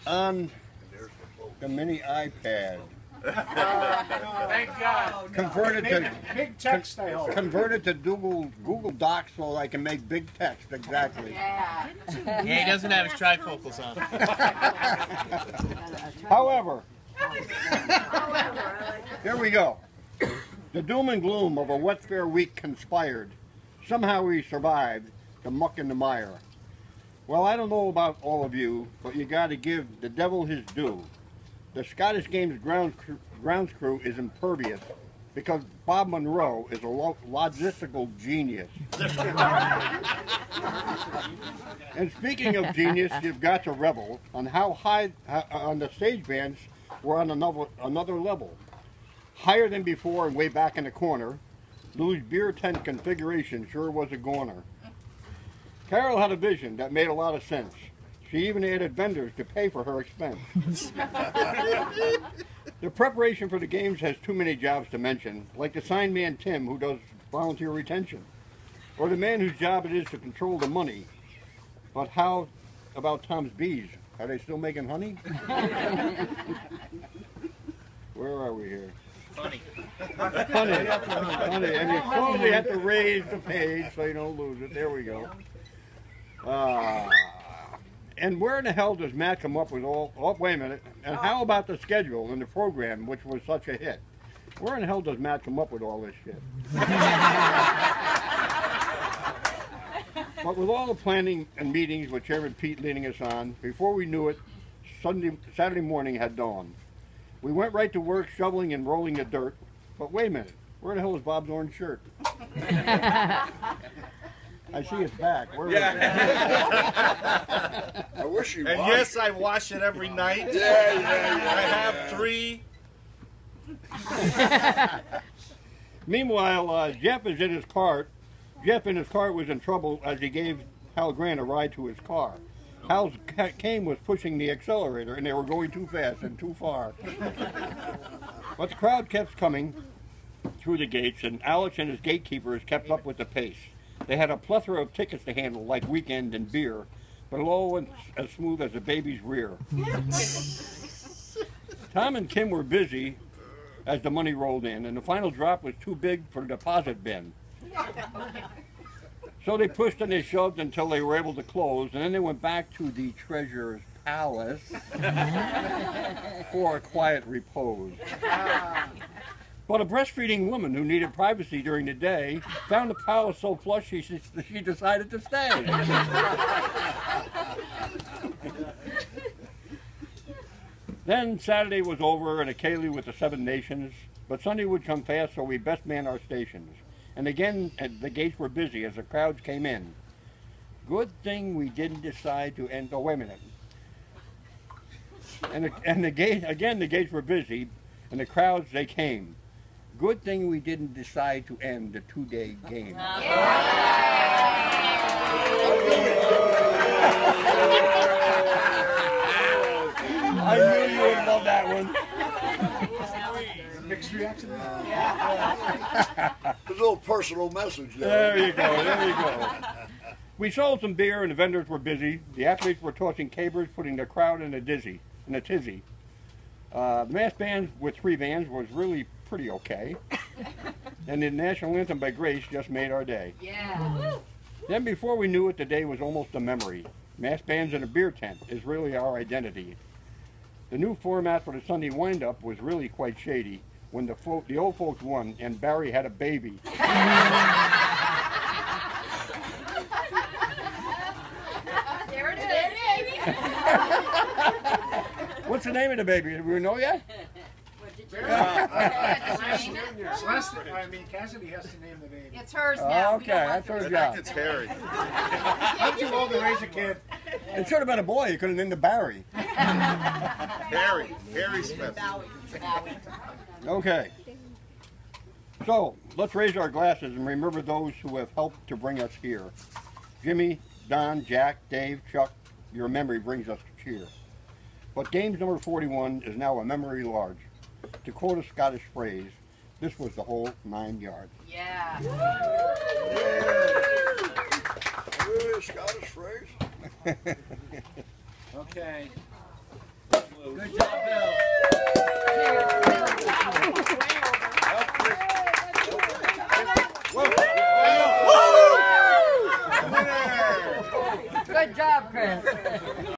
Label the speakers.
Speaker 1: on the mini iPad.
Speaker 2: Thank God.
Speaker 3: Big text, I hope.
Speaker 1: Converted to Google Docs so I can make big text, exactly.
Speaker 2: Yeah, he doesn't have his trifocals on.
Speaker 1: However, here we go. The doom and gloom of a wet fair week conspired. Somehow we survived the muck and the mire. Well, I don't know about all of you, but you got to give the devil his due. The Scottish Games grounds crew is impervious because Bob Monroe is a logistical genius. And speaking of genius, you've got to revel on how high on the stage bands were on another level. Higher than before and way back in the corner, Lou's beer tent configuration sure was a goner. Carol had a vision that made a lot of sense. She even added vendors to pay for her expense. The preparation for the games has too many jobs to mention, like the sign man Tim who does volunteer retention, or the man whose job it is to control the money. But how about Tom's bees? Are they still making honey? Where are we here?
Speaker 2: Funny.
Speaker 1: Honey, and you slowly have to raise the page so you don't lose it. There we go. And where in the hell does Matt come up with all... Oh, wait a minute. And how about the schedule and the program, which was such a hit? Where in the hell does Matt come up with all this shit? But with all the planning and meetings with Chairman Pete leading us on, before we knew it, Saturday morning had dawned. We went right to work shoveling and rolling the dirt. But wait a minute. Where the hell is Bob's orange shirt? I see it's back. Where is it?
Speaker 4: I wish you
Speaker 5: And
Speaker 4: washed
Speaker 5: yes,
Speaker 4: it.
Speaker 5: I wash it every night.
Speaker 4: Yeah.
Speaker 5: I have 3.
Speaker 1: Meanwhile, Jeff is in his cart. Jeff in his cart was in trouble as he gave Hal Grant a ride to his car. Hal's cane was pushing the accelerator and they were going too fast and too far. But the crowd kept coming through the gates and Alex and his gatekeepers kept up with the pace. They had a plethora of tickets to handle, like weekend and beer, but it all went as smooth as a baby's rear. Tom and Kim were busy as the money rolled in, and the final drop was too big for the deposit bin. So they pushed and they shoved until they were able to close, and then they went back to the Treasurer's Palace for a quiet repose. But a breastfeeding woman who needed privacy during the day found the palace so plush she decided to stay. Then Saturday was over and a Kaylee with the 7 Nations, but Sunday would come fast, so we best man our stations. And again, the gates were busy as the crowds came in. Good thing we didn't decide to end. Oh, wait a minute. And the gates were busy, and the crowds, they came. Good thing we didn't decide to end the 2-day game. I knew you would love that one.
Speaker 3: Mixed reaction?
Speaker 4: There's a little personal message there.
Speaker 1: There you go. We sold some beer and the vendors were busy. The athletes were tossing cabers, putting the crowd in a tizzy. The mass band with 3 bands was really pretty okay. And the national anthem by Grace just made our day.
Speaker 2: Yeah.
Speaker 1: Then before we knew it, the day was almost a memory. Mass bands in a beer tent is really our identity. The new format for the Sunday wind-up was really quite shady when the old folks won and Barry had a baby.
Speaker 2: There it is.
Speaker 1: What's the name of the baby? Do we know yet?
Speaker 3: Cassidy has to name the baby.
Speaker 2: It's hers now.
Speaker 1: Okay, that's her
Speaker 5: I
Speaker 1: job.
Speaker 5: think it's Harry.
Speaker 3: I'm too old to raise a kid.
Speaker 1: It should have been a boy. You could have named him Barry.
Speaker 5: Harry Smith.
Speaker 1: Okay. So, let's raise our glasses and remember those who have helped to bring us here. Jimmy, Don, Jack, Dave, Chuck, your memory brings us cheer. But games number 41 is now a memory large. To quote a Scottish phrase, this was the whole 9 yards.
Speaker 2: Yeah.
Speaker 4: Really a Scottish phrase?
Speaker 3: Okay.
Speaker 6: Good job, Bill. Good job, Chris.